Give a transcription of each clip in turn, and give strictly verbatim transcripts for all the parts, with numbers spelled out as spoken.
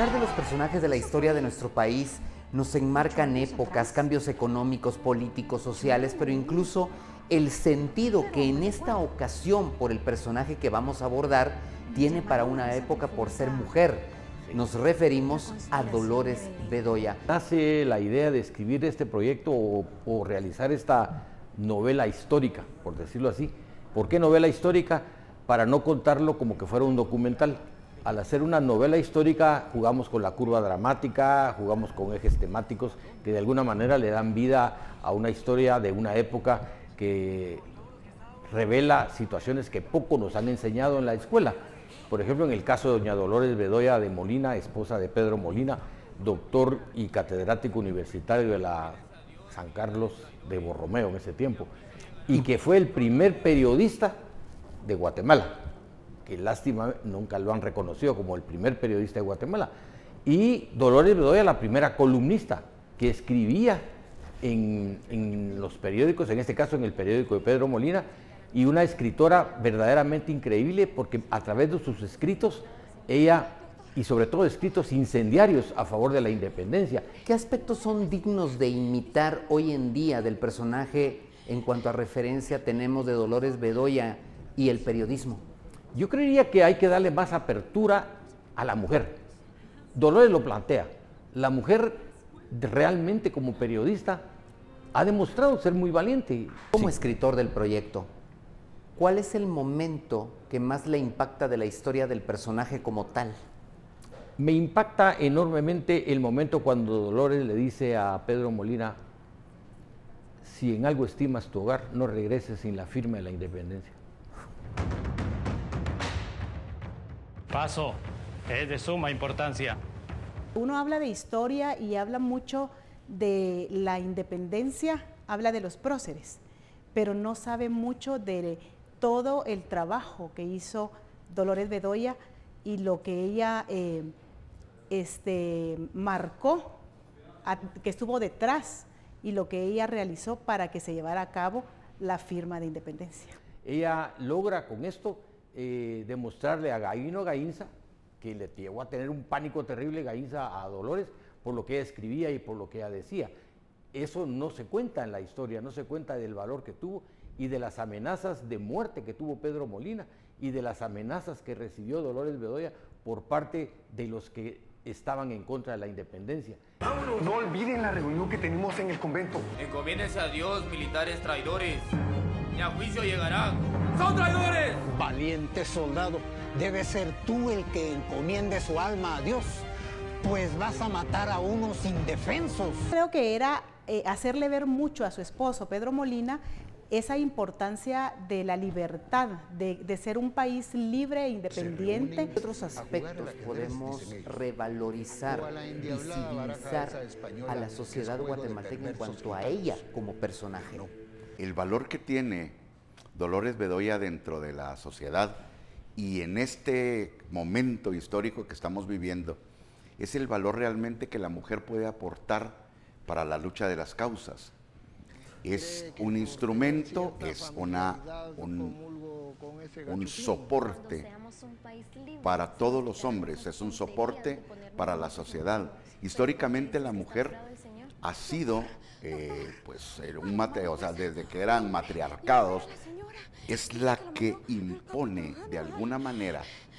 Hablar de los personajes de la historia de nuestro país nos enmarcan épocas, cambios económicos, políticos, sociales, pero incluso el sentido que en esta ocasión, por el personaje que vamos a abordar, tiene para una época por ser mujer. Nos referimos a Dolores Bedoya. Nace la idea de escribir este proyecto o, o realizar esta novela histórica, por decirlo así. ¿Por qué novela histórica? Para no contarlo como que fuera un documental. Al hacer una novela histórica jugamos con la curva dramática, jugamos con ejes temáticos que de alguna manera le dan vida a una historia de una época que revela situaciones que poco nos han enseñado en la escuela. Por ejemplo, en el caso de doña Dolores Bedoya de Molina, esposa de Pedro Molina, doctor y catedrático universitario de la San Carlos de Borromeo en ese tiempo, y que fue el primer periodista de Guatemala, que lástima nunca lo han reconocido como el primer periodista de Guatemala. Y Dolores Bedoya, la primera columnista que escribía en, en los periódicos, en este caso en el periódico de Pedro Molina, y una escritora verdaderamente increíble porque a través de sus escritos, ella, y sobre todo escritos incendiarios a favor de la independencia. ¿Qué aspectos son dignos de imitar hoy en día del personaje en cuanto a referencia tenemos de Dolores Bedoya y el periodismo? Yo creería que hay que darle más apertura a la mujer. Dolores lo plantea. La mujer realmente como periodista ha demostrado ser muy valiente. Como Sí. escritor del proyecto, ¿cuál es el momento que más le impacta de la historia del personaje como tal? Me impacta enormemente el momento cuando Dolores le dice a Pedro Molina: si en algo estimas tu hogar, no regreses sin la firma de la independencia. Paso, es de suma importancia. Uno habla de historia y habla mucho de la independencia, habla de los próceres, pero no sabe mucho de todo el trabajo que hizo Dolores Bedoya y lo que ella eh, este, marcó, a, que estuvo detrás, y lo que ella realizó para que se llevara a cabo la firma de independencia. Ella logra con esto eh, demostrarle a Gavino Gainza, que le llevó a tener un pánico terrible Gainza a Dolores por lo que ella escribía y por lo que ella decía. Eso no se cuenta en la historia, no se cuenta del valor que tuvo y de las amenazas de muerte que tuvo Pedro Molina y de las amenazas que recibió Dolores Bedoya por parte de los que estaban en contra de la independencia. Vámonos. No olviden la reunión que tenemos en el convento. Encomiéndense a Dios, militares traidores, y a juicio llegarán. ¡Son traidores! Valiente soldado, debe ser tú el que encomiende su alma a Dios, pues vas a matar a unos indefensos. Creo que era eh, hacerle ver mucho a su esposo, Pedro Molina, esa importancia de la libertad, de, de ser un país libre e independiente. ¿Qué otros aspectos podemos revalorizar, visibilizar a la sociedad guatemalteca en cuanto a ella como personaje? El valor que tiene Dolores Bedoya dentro de la sociedad y en este momento histórico que estamos viviendo es el valor realmente que la mujer puede aportar para la lucha de las causas. Es un instrumento, es una, un, un soporte para todos los hombres, es un soporte para la sociedad. Históricamente la mujer ha sido, eh, pues, un mate, o sea, desde que eran matriarcados, es la que impone de alguna manera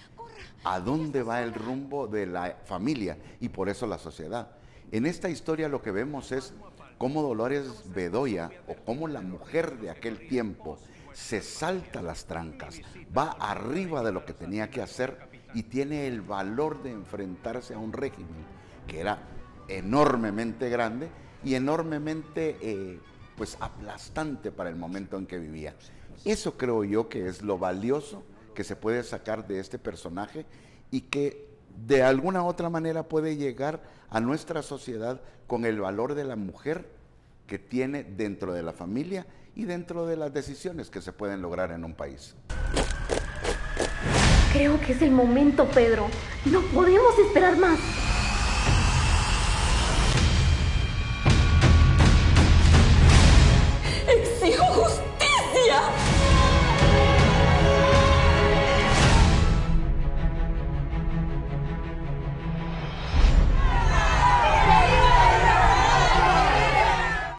a dónde va el rumbo de la familia y por eso la sociedad. En esta historia lo que vemos es cómo Dolores Bedoya, o cómo la mujer de aquel tiempo, se salta las trancas, va arriba de lo que tenía que hacer y tiene el valor de enfrentarse a un régimen que era enormemente grande y enormemente eh, pues aplastante para el momento en que vivía. Eso creo yo que es lo valioso que se puede sacar de este personaje y que de alguna otra manera puede llegar a nuestra sociedad con el valor de la mujer que tiene dentro de la familia y dentro de las decisiones que se pueden lograr en un país. Creo que es el momento, Pedro. No podemos esperar más.